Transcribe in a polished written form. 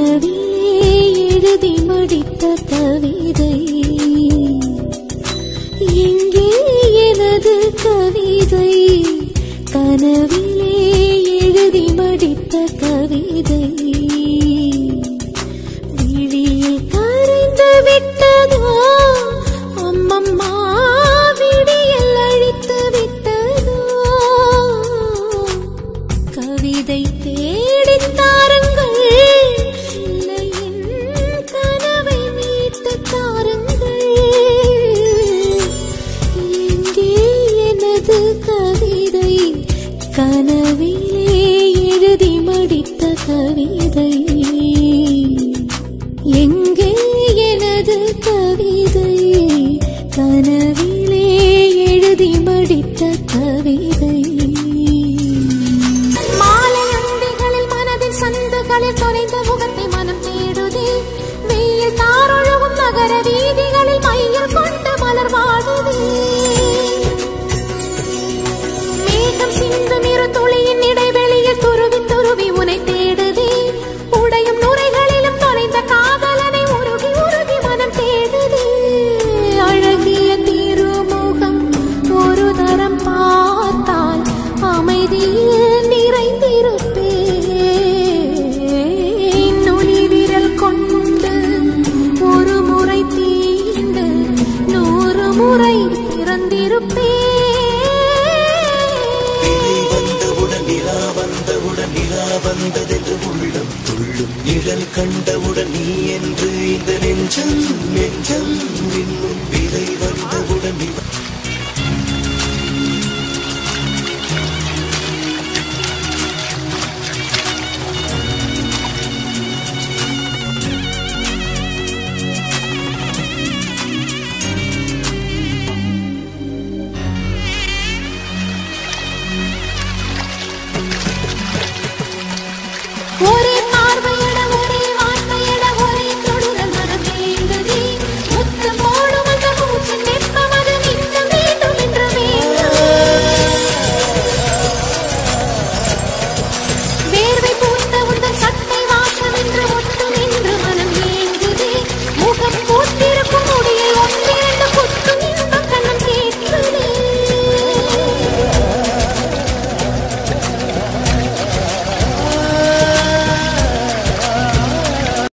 எழுதி முடித்த கவிதை எங்கே எனது கவிதை கனவிலே எழுதி முடித்த கவிதை விழியில் கரைந்து விட்டதோ அம்மம்மா விடியல் அழித்து விட்டதோ கவிதை தேடித் தாருங்கள் இல்லையின் கனவை மீட்டு தாருங்கள் எங்கே எனது கவிதை கனவிலே எழுதி முடித்த கவிதை எங்கே எனது கவிதை கனவிலே எழுதி முடித்த கவிதை மாலை அண்டிகளில் மனதின் சந்துகளில் தொலைந்த முகத்தை மனம் தேடுதே வெயில் தாரொழுகும் நகர வீதிகளில் மையில் கொண்டு மலர் வாடுதே மேகம் சிந்தும் இரு துளியின் இடைவெளியில் துருவி துருவி உனை தேடுதே உடையும் நுரைகளிலும் தொலைந்த காதலனை உருகி உருகி மனம் தேடுதே அழகிய திருமுகம் ஒரு தரம் பார்த்தால் அமைதியில் நிறைந்திருப்பேன் நுனி விரல் கொண்டு ஒரு முறை தீண்டு 100 முறை திறந்திருப்பேன் வந்தவுடன் நிலா வந்ததென்று உள்ளம் துள்ளும் நிழல் கண்டவுடன் நீ